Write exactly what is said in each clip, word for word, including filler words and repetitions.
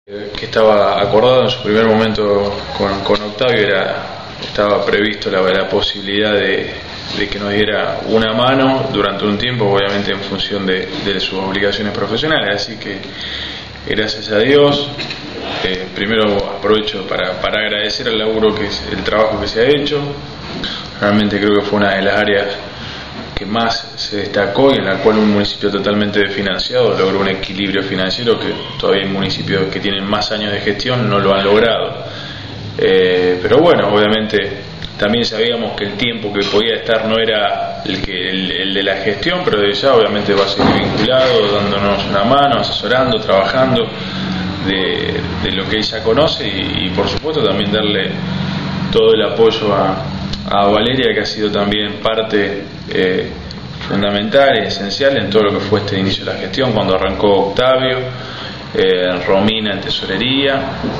Que estaba acordado en su primer momento con, con Octavio, era, estaba previsto la, la posibilidad de, de que nos diera una mano durante un tiempo, obviamente en función de, de sus obligaciones profesionales, así que gracias a Dios, eh, primero aprovecho para, para agradecer el laburo, que es el trabajo que se ha hecho. Realmente creo que fue una de las áreas que más se destacó y en la cual un municipio totalmente desfinanciado logró un equilibrio financiero que todavía hay municipios que tienen más años de gestión no lo han logrado. Eh, pero bueno, obviamente también sabíamos que el tiempo que podía estar no era el, que, el, el de la gestión, pero desde ya obviamente va a seguir vinculado, dándonos una mano, asesorando, trabajando de, de lo que ella conoce y, y por supuesto también darle todo el apoyo a a Valeria, que ha sido también parte eh, fundamental y esencial en todo lo que fue este inicio de la gestión, cuando arrancó Octavio, eh, Romina en tesorería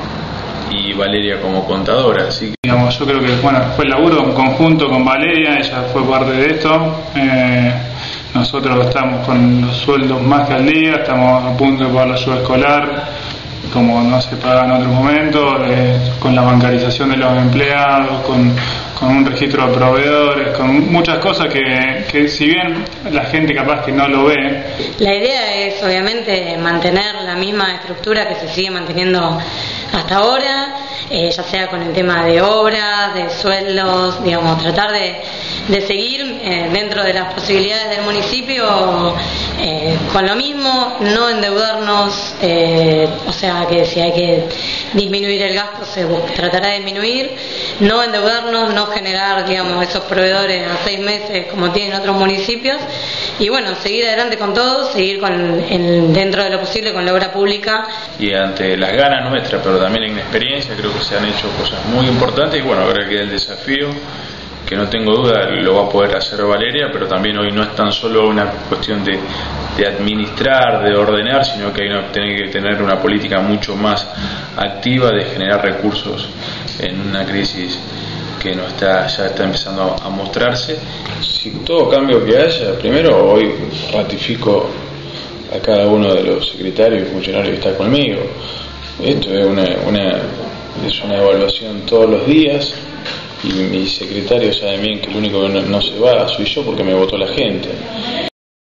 y Valeria como contadora. Así que... Digamos, yo creo que bueno, fue el laburo en conjunto con Valeria, ella fue parte de esto. Eh, nosotros estamos con los sueldos más que al día, estamos a punto de pagar la ayuda escolar, como no se paga en otros momentos, eh, con la bancarización de los empleados, con, con un registro de proveedores, con muchas cosas que, que si bien la gente capaz que no lo ve. La idea es obviamente mantener la misma estructura que se sigue manteniendo hasta ahora, eh, ya sea con el tema de obras, de sueldos, digamos, tratar de, de seguir eh, dentro de las posibilidades del municipio eh, con lo mismo, no endeudarnos, eh, o sea que si hay que disminuir el gasto se tratará de disminuir, no endeudarnos, no generar, digamos, esos proveedores a seis meses como tienen otros municipios y bueno, seguir adelante con todo, seguir con en, dentro de lo posible con la obra pública. Y ante las ganas nuestras, pero también en experiencia, creo que se han hecho cosas muy importantes y bueno, ahora queda el desafío, que no tengo duda lo va a poder hacer Valeria, pero también hoy no es tan solo una cuestión de, de administrar, de ordenar, sino que hay que tener que tener una política mucho más activa de generar recursos en una crisis que no está, ya está empezando a mostrarse. Si todo cambio que haya, primero hoy ratifico a cada uno de los secretarios y funcionarios que está conmigo. Esto es una, una, es una evaluación todos los días y mi secretario sabe bien que el único que no, no se va soy yo porque me votó la gente.